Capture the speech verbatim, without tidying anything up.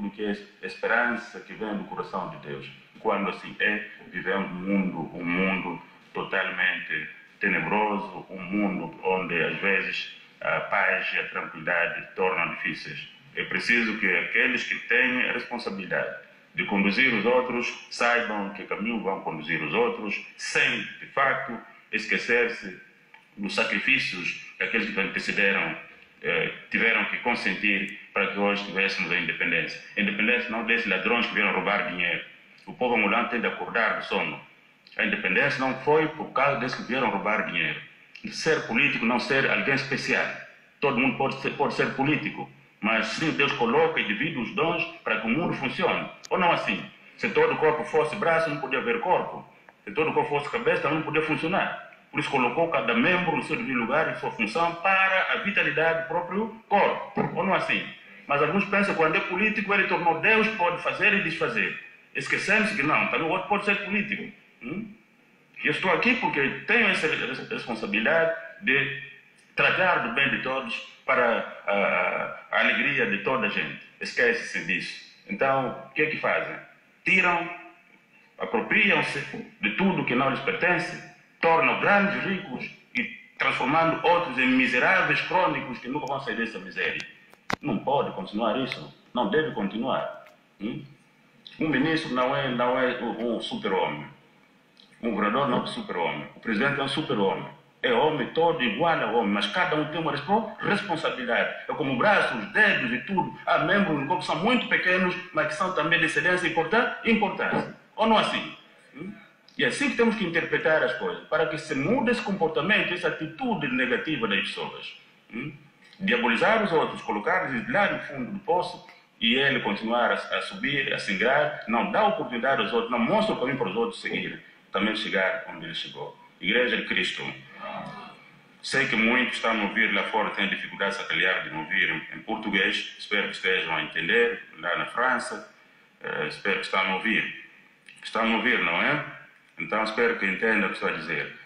tudo que é esperança que vem do coração de Deus. Quando assim é, vivemos um mundo, um mundo totalmente tenebroso, um mundo onde às vezes a paz e a tranquilidade tornam difíceis. É preciso que aqueles que têm a responsabilidade de conduzir os outros saibam que caminho vão conduzir os outros, sem, de facto, esquecer-se dos sacrifícios que aqueles que antecederam eh, tiveram que consentir para que hoje tivéssemos a independência. A independência não desses ladrões que vieram roubar dinheiro. O povo angolano tem de acordar do sono. A independência não foi por causa desses que vieram roubar dinheiro. Ser político, não ser alguém especial. Todo mundo pode ser, pode ser político, mas sim Deus coloca e divide os dons para que o mundo funcione. Ou não assim? Se todo o corpo fosse braço, não podia haver corpo. Se todo o corpo fosse cabeça, não podia funcionar. Por isso colocou cada membro no seu devido lugar e sua função para a vitalidade do próprio corpo. Ou não assim? Mas alguns pensam que quando é político, ele tornou Deus, pode fazer e desfazer. Esquecendo-se que não, também o outro pode ser político. Hum? Eu estou aqui porque tenho essa responsabilidade de tratar do bem de todos para a, a alegria de toda a gente. Esquece-se disso. Então, o que é que fazem? Tiram, apropriam-se de tudo que não lhes pertence, tornam grandes ricos e transformando outros em miseráveis crônicos que nunca vão sair dessa miséria. Não pode continuar isso. Não deve continuar. Hum? Um ministro não é, não é um super-homem. Um governador não é um super-homem. O presidente é um super-homem. É homem todo igual a homem, mas cada um tem uma responsabilidade. É como braços, dedos e tudo. Há membros no corpo que são muito pequenos, mas que são também de excelência e importância. Ou não assim? Hum? E é assim que temos que interpretar as coisas, para que se mude esse comportamento, essa atitude negativa das pessoas. Hum? Diabolizar os outros, colocar-los lá no fundo do poço e ele continuar a, a subir, a singrar, não dá oportunidade aos outros, não mostra o caminho para os outros seguirem, também chegar onde ele chegou. Igreja de Cristo. Sei que muitos estão a me ouvir lá fora, têm dificuldade se calhar de me ouvir em, em português, espero que estejam a entender, lá na França, uh, espero que estão a me ouvir. Estão a me ouvir, não é? Então espero que entendam o que estou a dizer.